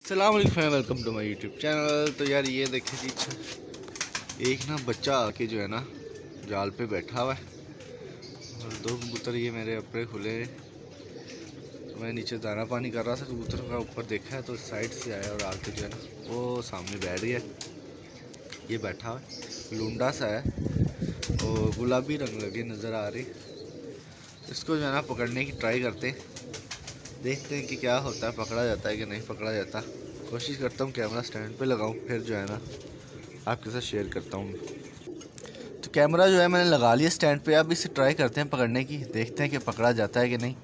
अस्सलाम वालेकुम, welcome to my YouTube channel. तो यार ये देखे जी, एक ना बच्चा आके जो है ना जाल पे बैठा हुआ है और दो कबूतर ये मेरे अपने खुले। तो मैं नीचे दाना पानी कर रहा था, कबूतरों का ऊपर देखा है तो साइड से आया और आके जो है ना वो सामने बैठ गया। ये बैठा हुआ है, लूंडा सा है और गुलाबी रंग लगे नज़र आ रही। इसको जो है ना पकड़ने की ट्राई करते हैं, देखते हैं कि क्या होता है, पकड़ा जाता है कि नहीं पकड़ा जाता। कोशिश करता हूँ कैमरा स्टैंड पे लगाऊँ, फिर जो है ना आपके साथ शेयर करता हूँ। तो कैमरा जो है मैंने लगा लिया स्टैंड पे, अब इसे ट्राई करते हैं पकड़ने की, देखते हैं कि पकड़ा जाता है कि नहीं।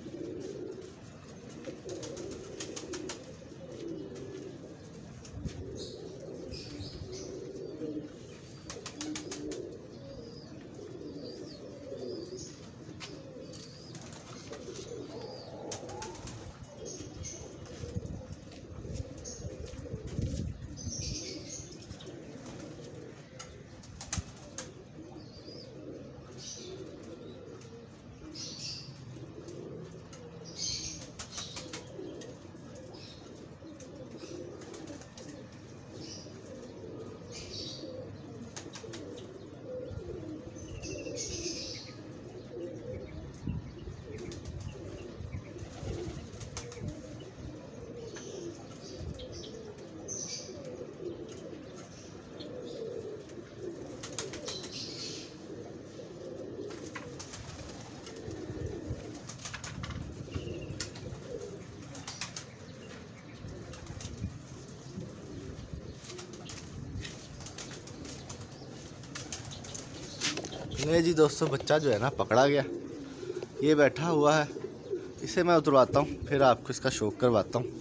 ले जी दोस्तों, बच्चा जो है ना पकड़ा गया, ये बैठा हुआ है। इसे मैं उतरवाता हूँ, फिर आपको इसका शौक करवाता हूँ।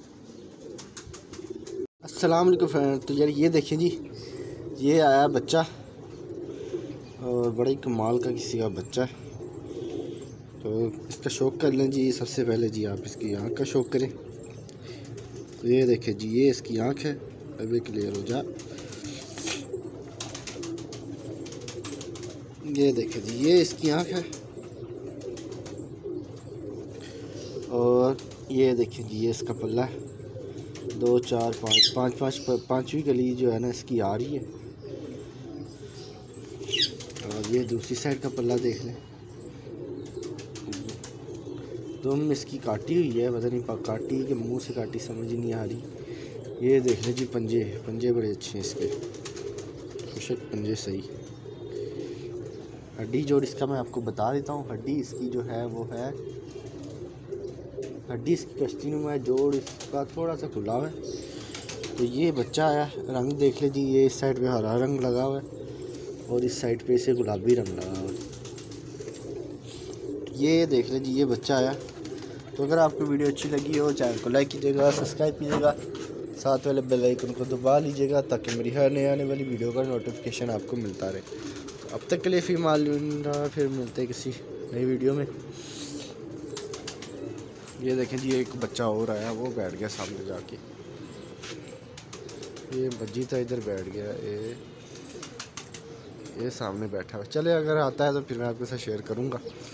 अस्सलाम वालेकुम फ्रेंड। तो यार ये देखिए जी, ये आया बच्चा और बड़े कमाल का किसी का बच्चा है। तो इसका शौक कर लें जी। सबसे पहले जी आप इसकी आँख का शौक करें। तो ये देखिए जी, ये इसकी आँख है। अभी क्लियर हो जा। ये देखिए जी, ये इसकी आँख है। और ये देखिए जी, ये इसका पल्ला है। 2 4 5 पाँचवीं गली जो है ना इसकी आ रही है। और ये दूसरी साइड का पल्ला देख लें, तुम इसकी काटी हुई है, पता नहीं काटी कि मुंह से काटी समझ ही नहीं आ रही। ये देख लें जी, पंजे बड़े अच्छे हैं इसके, खुशक पंजे सही। हड्डी जोड़ इसका मैं आपको बता देता हूँ। हड्डी इसकी जो है वो है, हड्डी इसकी कश्ती नुमा है, जोड़ इसका थोड़ा सा खुला हुआ है। तो ये बच्चा आया, रंग देख ले जी, ये इस साइड पे हरा रंग लगा हुआ है और इस साइड पे इसे गुलाबी रंग लगा हुआ है। ये देख ले जी, ये बच्चा आया। तो अगर आपको वीडियो अच्छी लगी हो, चैनल को लाइक कीजिएगा, सब्सक्राइब कीजिएगा, साथ वाले बेल आइकन को दबा लीजिएगा ताकि मेरी हर नई आने वाली वीडियो का नोटिफिकेशन आपको मिलता रहे। तो अब तक के लिए फिर फिर मिलते हैं किसी नई वीडियो में। ये देखें जी, एक बच्चा और आया, वो बैठ गया सामने जाके। ये मस्जिद इधर बैठ गया, ये सामने बैठा हुआ। चले अगर आता है तो फिर मैं आपके साथ शेयर करूँगा।